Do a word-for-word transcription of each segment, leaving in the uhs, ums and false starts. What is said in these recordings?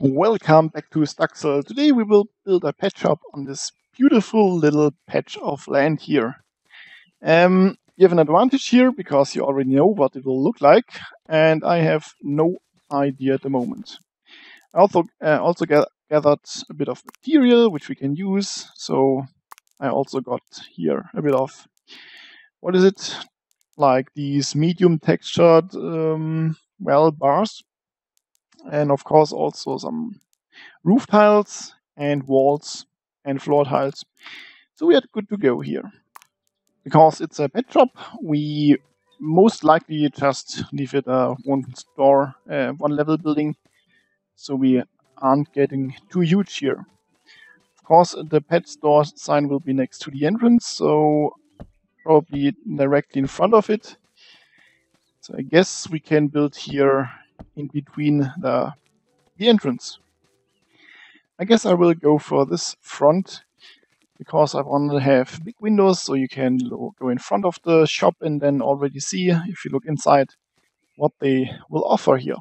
Welcome back to Stuxel. Today we will build a pet shop on this beautiful little patch of land here. Um, you have an advantage here because you already know what it will look like, and I have no idea at the moment. I also uh, also ga gathered a bit of material which we can use, so I also got here a bit of, what is it, like these medium textured, um, well, bars, and of course also some roof tiles and walls and floor tiles. So we are good to go here. Because it's a pet shop, we most likely just leave it a one store, uh, one level building, so we aren't getting too huge here. Of course, the pet store sign will be next to the entrance, so probably directly in front of it. So I guess we can build here in between the, the entrance. I guess I will go for this front because I want to have big windows so you can go in front of the shop and then already see, if you look inside, what they will offer here.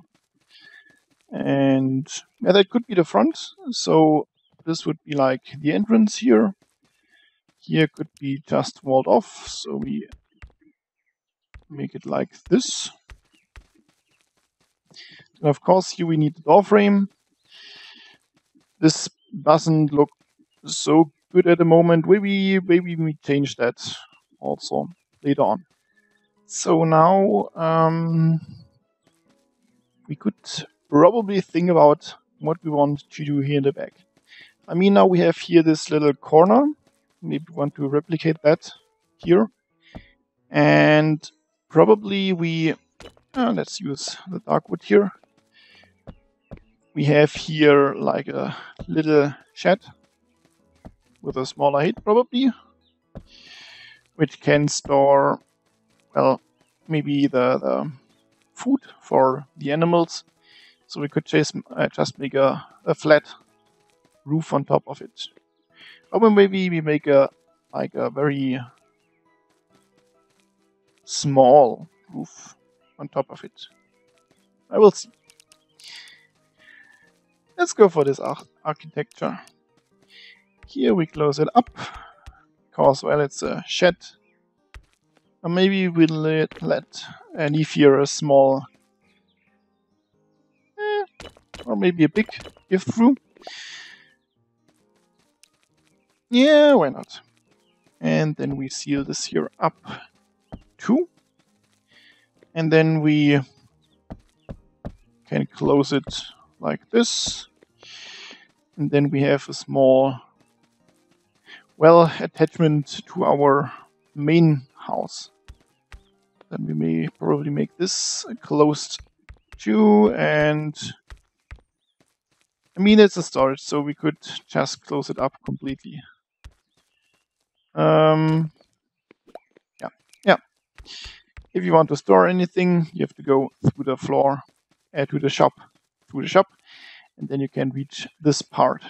And yeah, that could be the front. So this would be like the entrance here. Here could be just walled off, so we make it like this. And of course here we need the door frame. This doesn't look so good at the moment. Maybe, maybe we change that also later on. So now um, we could probably think about what we want to do here in the back. I mean, now we have here this little corner. Maybe we want to replicate that here. And probably we, uh, let's use the dark wood here. We have here like a little shed with a smaller height probably, which can store, well, maybe the, the food for the animals. So we could just, uh, just make a, a flat roof on top of it. Or maybe we make a like a very small roof on top of it. I will see. Let's go for this ar architecture. Here we close it up, because, well, it's a shed. Or maybe we'll let, let uh, leave here a small, eh, or maybe a big gift room. Yeah, why not? And then we seal this here up too. And then we can close it like this. And then we have a small, well, attachment to our main house. Then we may probably make this closed too, and I mean, it's a storage, so we could just close it up completely. Um, yeah, yeah. If you want to store anything, you have to go through the floor, uh, to the shop, through the shop, and then you can reach this part.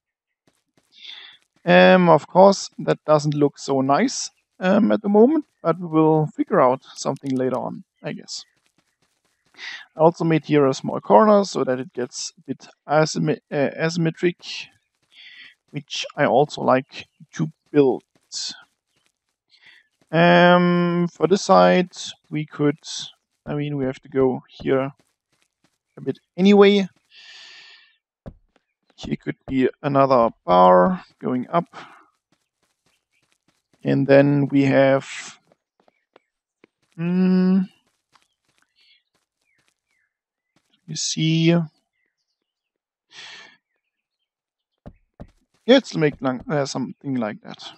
Um, of course, that doesn't look so nice um, at the moment, but we will figure out something later on, I guess. I also made here a small corner so that it gets a bit asym uh, asymmetric, which I also like to build. Um, for this side, we could, I mean, we have to go here a bit anyway. Here could be another bar going up. And then we have, hmm, you see, yeah, let's make uh, something like that.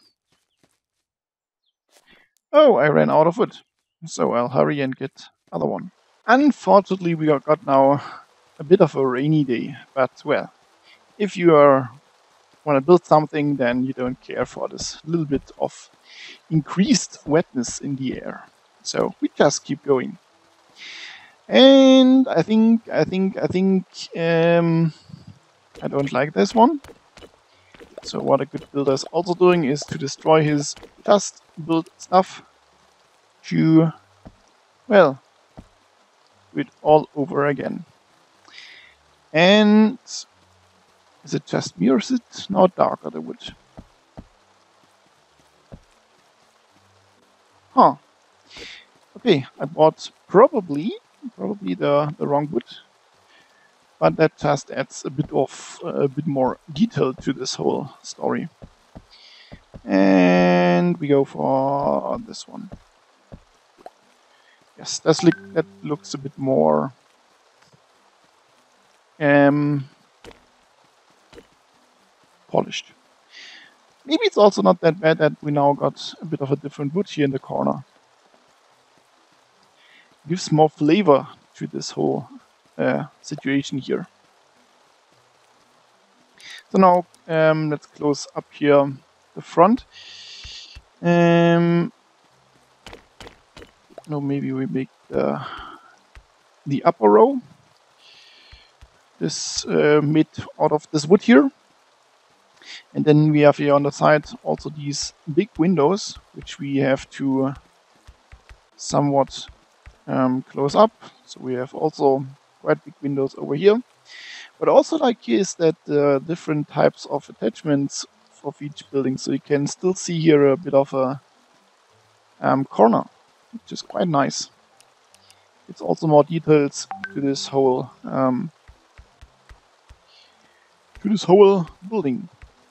Oh, I ran out of wood, so I'll hurry and get other one. Unfortunately, we got now a bit of a rainy day, but well, if you are want to build something, then you don't care for this little bit of increased wetness in the air. So we just keep going. And I think, I think, I think, um, I don't like this one. So what a good builder is also doing is to destroy his just built stuff to, well, do it all over again. And Is it just me or is it now darker, the wood? Huh. Okay, I bought probably, probably the, the wrong wood. But that just adds a bit of, uh, a bit more detail to this whole story. And we go for this one. Yes, that's li that looks a bit more um, polished. Maybe it's also not that bad that we now got a bit of a different wood here in the corner. Gives more flavor to this whole uh, situation here. So now um, let's close up here the front. Um, no, maybe we make the, the upper row. This uh, made out of this wood here. And then we have here on the side also these big windows, which we have to somewhat um, close up. So we have also quite big windows over here. But also like here is that uh, different types of attachments of each building. So you can still see here a bit of a um, corner, which is quite nice. It's also more details to this whole um, to this whole building.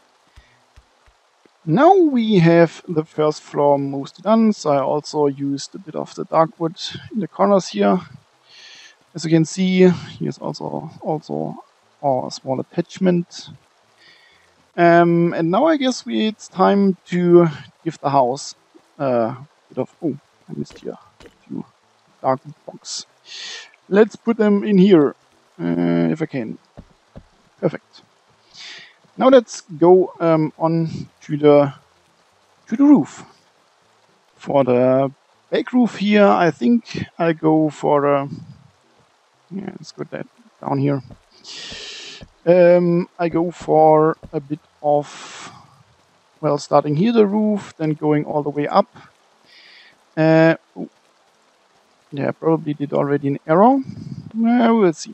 Now we have the first floor mostly done, so I also used a bit of the dark wood in the corners here. As you can see, here's also also our small attachment. Um, and now I guess we, it's time to give the house a bit of... Oh, I missed here a few dark blocks. Let's put them in here, uh, if I can. Perfect. Now let's go um, on to the to the roof. For the back roof here, I think I'll go for a... Yeah, let's put that down here. Um, I go for a bit of, well, starting here the roof, then going all the way up. Uh, oh, yeah, probably did already an arrow. Uh, we'll see.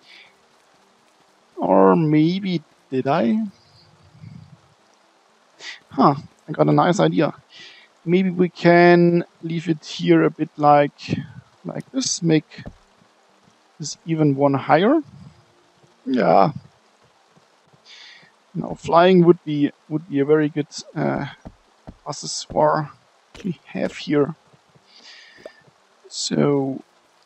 Or maybe did I? Huh, I got a nice idea. Maybe we can leave it here a bit like like this, make this even one higher. Yeah. Now flying would be would be a very good uh, accessoire we have here. So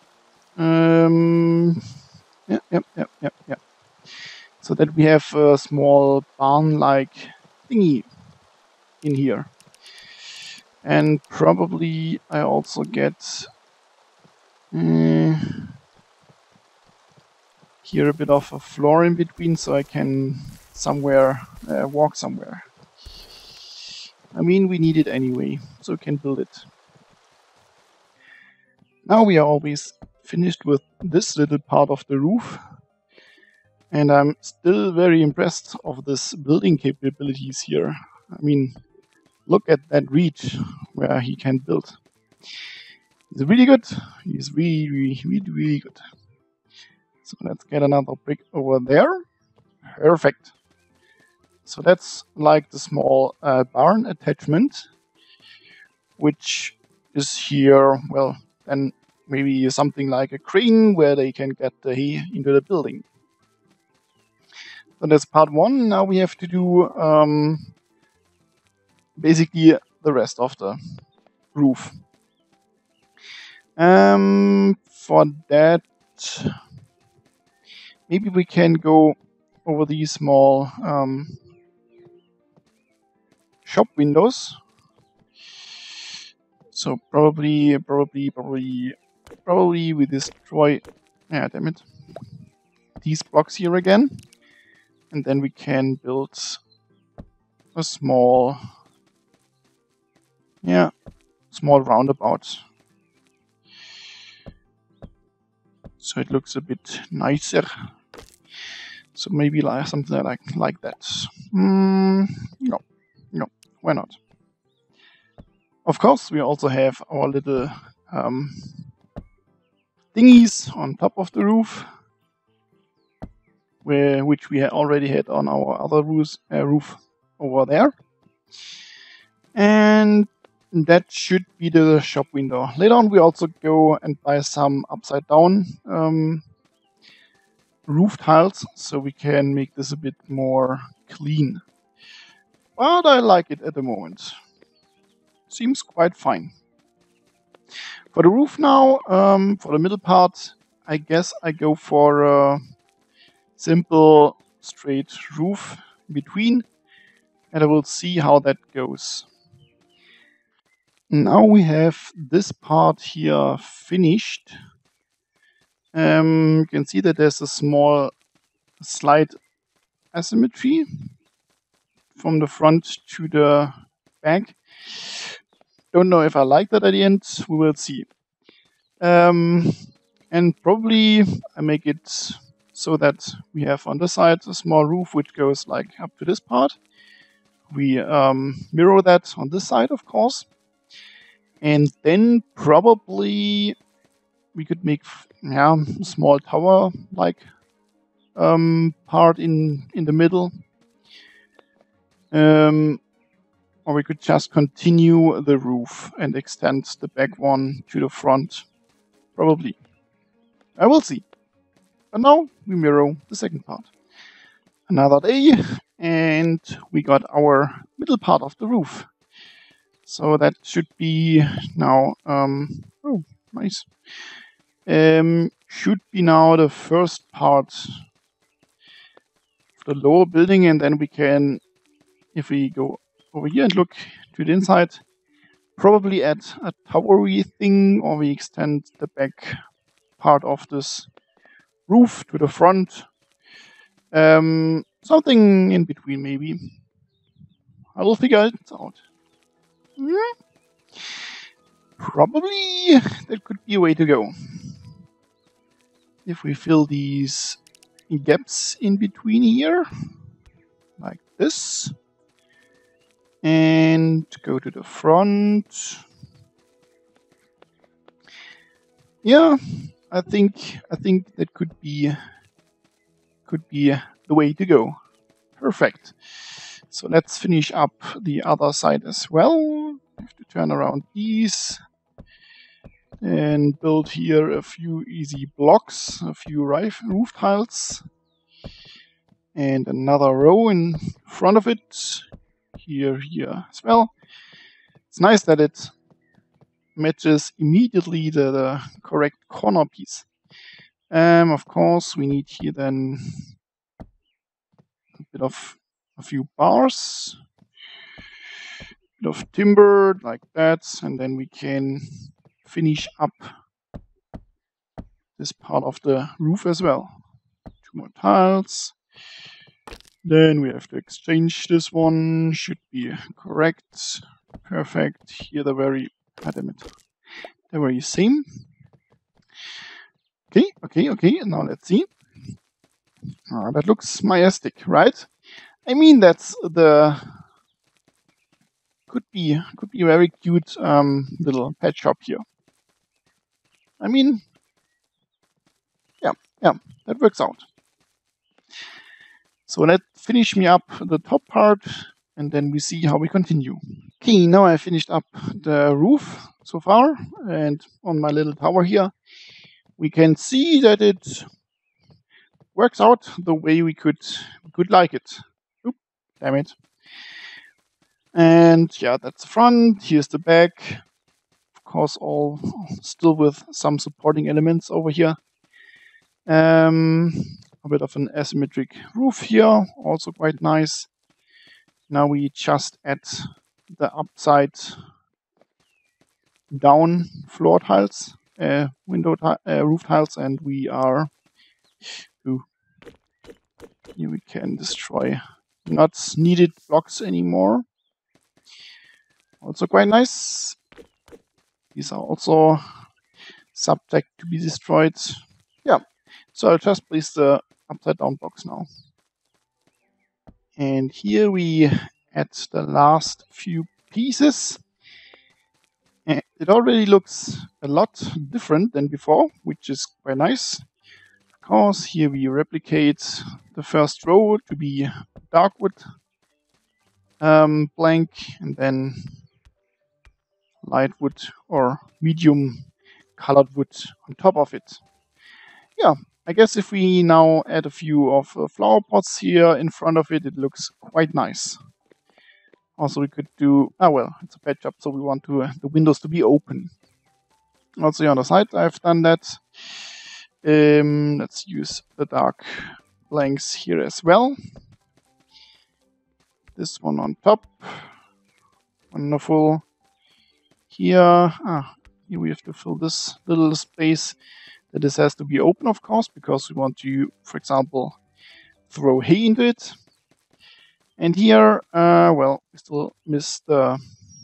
um, yeah, yep, yep, yep, yep. So that we have a small barn-like thingy in here, and probably I also get uh, here a bit of a floor in between, so I can somewhere uh, walk somewhere. I mean, we need it anyway, so we can build it. Now we are always finished with this little part of the roof, and I'm still very impressed of this building capabilities here. I mean, look at that reach where he can build. He's really good. He's really, really, really, really good. So let's get another brick over there. Perfect. So that's like the small uh, barn attachment, which is here, well, then maybe something like a crane where they can get the hay into the building. So that's part one. Now we have to do um, basically the rest of the roof. Um, for that, maybe we can go over these small um, shop windows. So probably, probably, probably, probably we destroy, yeah, damn it, these blocks here again. And then we can build a small, yeah, small roundabout. So it looks a bit nicer. So maybe like something like like that. Mm, no, no, why not? Of course, we also have our little um, thingies on top of the roof, where, which we already had on our other roof, uh, roof over there. And that should be the shop window. Later on we also go and buy some upside down um, roof tiles, so we can make this a bit more clean. But I like it at the moment. Seems quite fine. For the roof now, um, for the middle part, I guess I go for a simple straight roof in between, and I will see how that goes. Now we have this part here finished. Um, you can see that there's a small slight asymmetry from the front to the back. Don't know if I like that at the end. We will see. Um, and probably I make it so that we have on this side a small roof which goes like up to this part. We um, mirror that on this side, of course. And then probably we could make yeah, a small tower-like um, part in, in the middle. Um, or we could just continue the roof and extend the back one to the front. Probably. I will see. But now we mirror the second part. Another day, and we got our middle part of the roof. So that should be now, um, oh, nice. Um, should be now the first part of the lower building, and then we can, if we go over here and look to the inside, probably add a towery thing, or we extend the back part of this roof to the front. Um, something in between, maybe. I will figure it out. Hmm? Probably that could be a way to go. If we fill these gaps in between here, like this, and go to the front. Yeah, I think I think that could be could be the way to go. Perfect. So let's finish up the other side as well. We have to turn around these and build here a few easy blocks, a few roof tiles, and another row in front of it. Here, here as well. It's nice that it matches immediately the, the correct corner piece. Um, of course, we need here then a bit of a few bars, a bit of timber like that, and then we can finish up this part of the roof as well. Two more tiles. Then we have to exchange this one. Should be correct. Perfect. Here the very, ah, damn it, the very same. Okay, okay, okay. Now let's see. Ah, that looks majestic, right? I mean, that's the could be could be a very cute um, little pet shop here. I mean, yeah, yeah, that works out. So let's finish me up the top part, and then we see how we continue. Okay, now I finished up the roof so far, and on my little tower here, we can see that it works out the way we could could like it. Oop, damn it. And yeah, that's the front. Here's the back. Of course, all still with some supporting elements over here. Um, a bit of an asymmetric roof here, also quite nice. Now we just add the upside down floor tiles, uh, window uh, roof tiles, and we are. Ooh, here we can destroy not needed blocks anymore. Also quite nice. These are also subject to be destroyed. Yeah, so I'll just place the upside down box now. And here we add the last few pieces. And it already looks a lot different than before, which is quite nice. because here we replicate the first row to be dark wood um, blank, and then light wood or medium colored wood on top of it. Yeah, I guess if we now add a few of uh, flower pots here in front of it, it looks quite nice. Also, we could do, ah well, it's a pet shop, so we want to uh, the windows to be open. Also here on the side, I've done that. Um, let's use the dark blanks here as well. This one on top. Wonderful. Here, ah, here we have to fill this little space. That this has to be open, of course, because we want to, for example, throw hay into it. And here, uh, well, we still miss the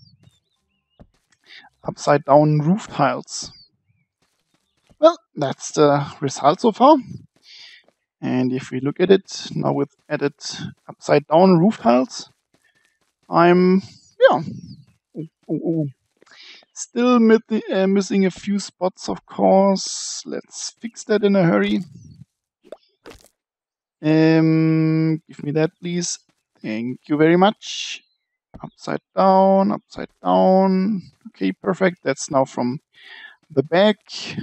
upside down roof tiles. Well, that's the result so far. And if we look at it now with added upside down roof tiles, I'm, yeah, oh, oh, oh. Still uh, missing a few spots, of course. Let's fix that in a hurry. Um, give me that, please. Thank you very much. Upside down, upside down. Okay, perfect. That's now from the back.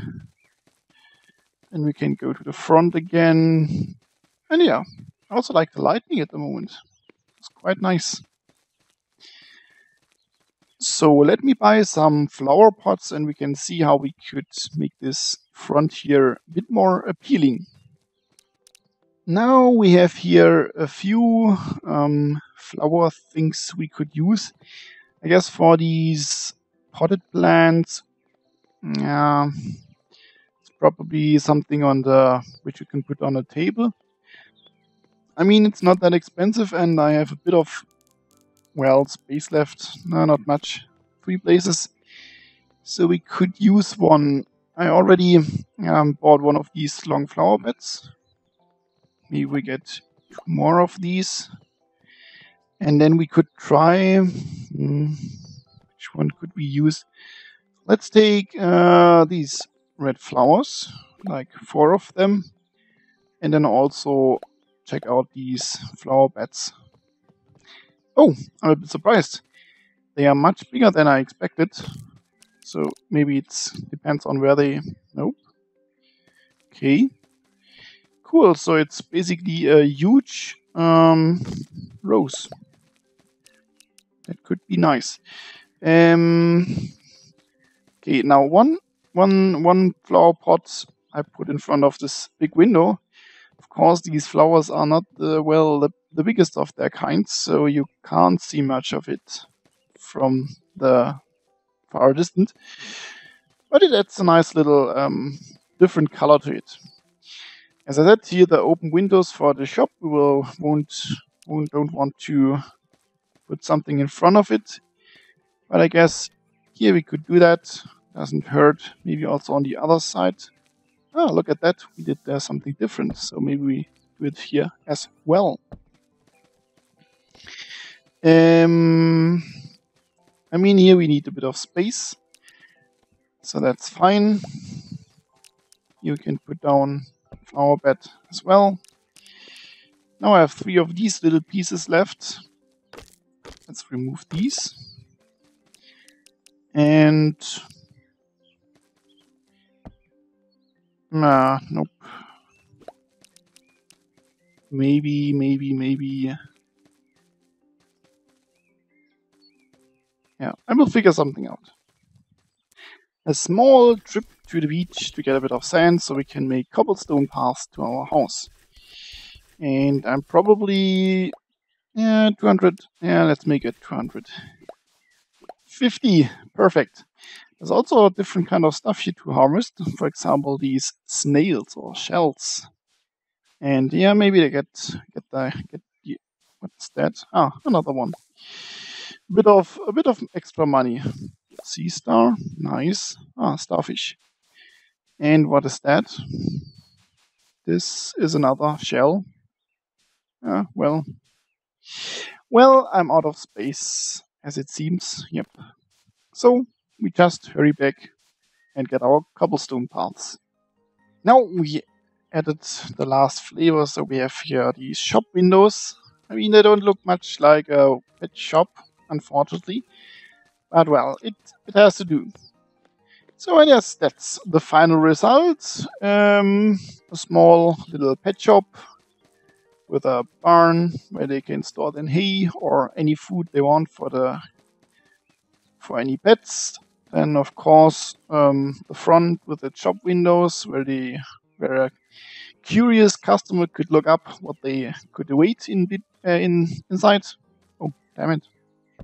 And we can go to the front again. And yeah, I also like the lighting at the moment. It's quite nice. So let me buy some flower pots and we can see how we could make this front here a bit more appealing. Now we have here a few um, flower things we could use. I guess for these potted plants, yeah, it's probably something on the which you can put on a table. I mean, it's not that expensive and I have a bit of, well, space left. No, not much. Three places. So we could use one. I already um, bought one of these long flower beds. Maybe we get two more of these. And then we could try, hmm, which one could we use? Let's take uh, these red flowers, like four of them. And then also check out these flower beds. Oh, I'm a bit surprised. They are much bigger than I expected. So maybe it depends on where they... Nope. Okay. Cool, so it's basically a huge um, rose. That could be nice. Um, okay, now one, one, one flower pot I put in front of this big window. Of course, these flowers are not, uh, well, the, the biggest of their kind, so you can't see much of it from the far distant. But it adds a nice little um, different color to it. As I said, here the open windows for the shop. We will won't, won't don't want to put something in front of it. But I guess here we could do that. Doesn't hurt. Maybe also on the other side. Oh, look at that. We did there something different. So maybe we do it here as well. Um, I mean, here we need a bit of space. So that's fine. You can put down a flower bed as well. Now I have three of these little pieces left. Let's remove these. And... Nah, nope. Maybe, maybe, maybe... Yeah, I will figure something out. A small trip to the beach to get a bit of sand so we can make cobblestone paths to our house. And I'm probably... Yeah, two hundred. Yeah, let's make it two hundred fifty. Perfect. There's also a different kind of stuff here to harvest. For example, these snails or shells. And yeah, maybe they get get the get the, what's that? Ah, another one. A bit of a bit of extra money. Sea star, nice. Ah, starfish. And what is that? This is another shell. Ah, well. Well, I'm out of space, as it seems. Yep. So we just hurry back and get our cobblestone paths. Now we added the last flavor. So we have here these shop windows. I mean, they don't look much like a pet shop, unfortunately. But well, it, it has to do. So I guess that's the final result. Um, a small little pet shop with a barn where they can store their hay or any food they want for the for any pets. Then of course um, the front with the shop windows where the where a curious customer could look up what they could wait in uh, in inside. Oh damn it!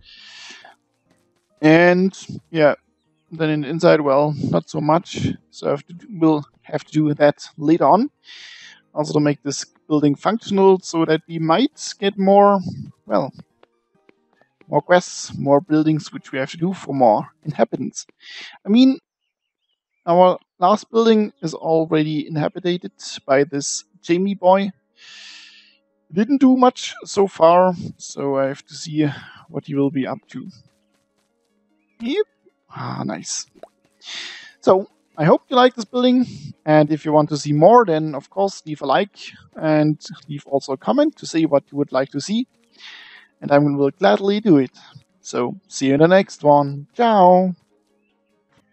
And yeah, then in the inside, well, not so much. So I have to do, we'll have to do that later on. Also to make this building functional, so that we might get more, well, more quests, more buildings, which we have to do for more inhabitants. I mean, our last building is already inhabited by this Jamie boy. Didn't do much so far, so I have to see what he will be up to. Yep. Ah, nice. So, I hope you like this building, and if you want to see more, then of course leave a like and leave also a comment to say what you would like to see, and I will gladly do it. So, see you in the next one. Ciao!